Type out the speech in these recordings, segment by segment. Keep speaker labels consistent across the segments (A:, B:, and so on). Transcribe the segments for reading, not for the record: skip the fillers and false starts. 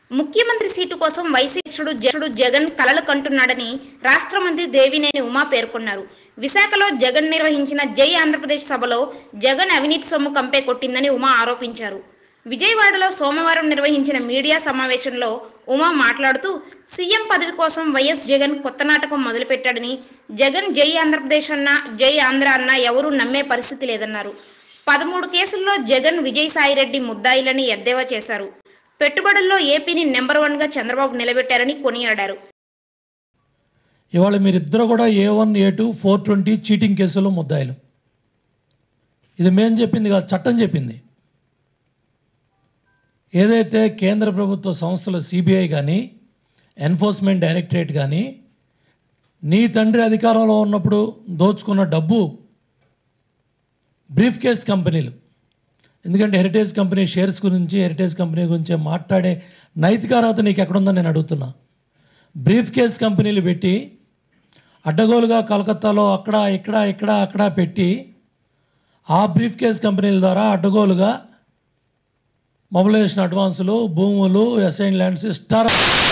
A: ముఖ్యమంత్రి సీటు కోసం వైసీపీ అధ్యక్షుడు జగన్ కలలు కంటున్నాడని రాష్ట్ర మంత్రి దేవినేని ఉమా పేర్కొన్నారు. విశాఖలో జగన్ నిర్వహించిన జై ఆంధ్రప్రదేశ్ సభలో జగన్ అవినీతి సొమ్ము కంపే కొట్టిందని ఉమా ఆరోపించారు. విజయవాడలో సోమవారం నిర్వహించిన మీడియా సమావేశంలో ఉమా మాట్లాడుతూ సీఎం పదవి కోసం వైఎస్ జగన్ కొత్త నాటకం మొదలుపెట్టాడని, జగన్ జై ఆంధ్రప్రదేశ్ అన్నా జై ఆంధ్ర అన్నా ఎవరూ నమ్మే పరిస్థితి లేదన్నారు. 13 కేసుల్లో జగన్ విజయసాయిరెడ్డి ముద్దాయిలని ఎద్దేవా చేశారు. పెట్టుబడుల్లో ఏపీని నెంబర్ 1గా చంద్రబాబు నిలబెట్టారని కొనియాడారు.
B: ఇవాళ మీరిద్దరు కూడా A1, A2, 420 చీటింగ్ కేసులో ముద్దాయిలు. ఇది మేం చెప్పింది కాదు, చట్టం చెప్పింది. ఏదైతే కేంద్ర ప్రభుత్వ సంస్థలు CBI కానీ ఎన్ఫోర్స్మెంట్ డైరెక్టరేట్ కానీ నీ తండ్రి అధికారంలో ఉన్నప్పుడు దోచుకున్న డబ్బు బ్రీఫ్ కేస్ కంపెనీలు, ఎందుకంటే హెరిటేజ్ కంపెనీ షేర్స్ గురించి, హెరిటేజ్ కంపెనీ గురించి మాట్లాడే నైతిక అర్హత నీకు ఎక్కడుందని నేను అడుగుతున్నా. బ్రీఫ్ కేస్ కంపెనీలు పెట్టి అడ్డగోలుగా కలకత్తాలో అక్కడ పెట్టి ఆ బ్రీఫ్ కేస్ కంపెనీల ద్వారా అడ్డగోలుగా మొబిలైజేషన్ అడ్వాన్సులు, భూములు, అసైన్ ల్యాండ్స్ ఇస్తారు.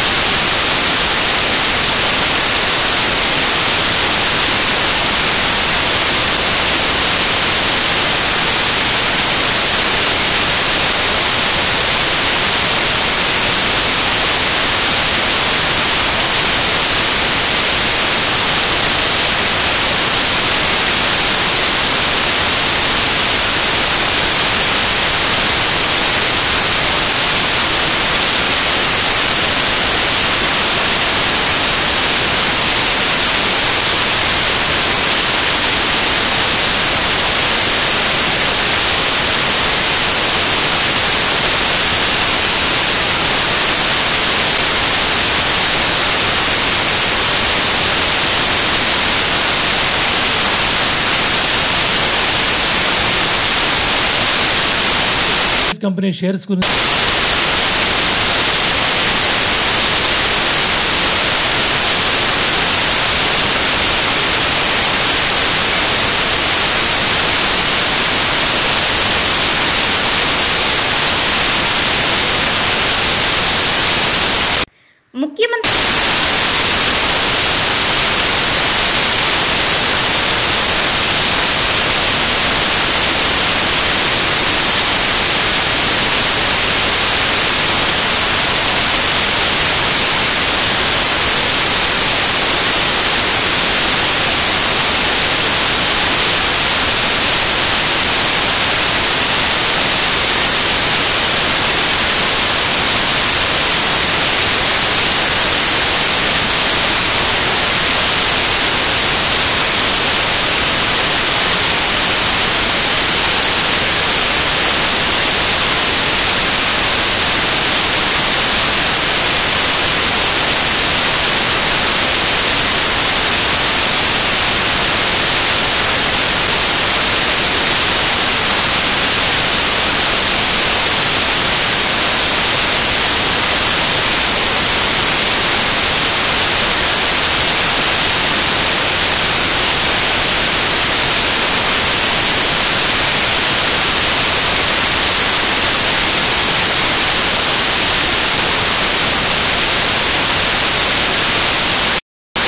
B: కంపెనీ షేర్స్ గురించి
A: ముఖ్యమంత్రి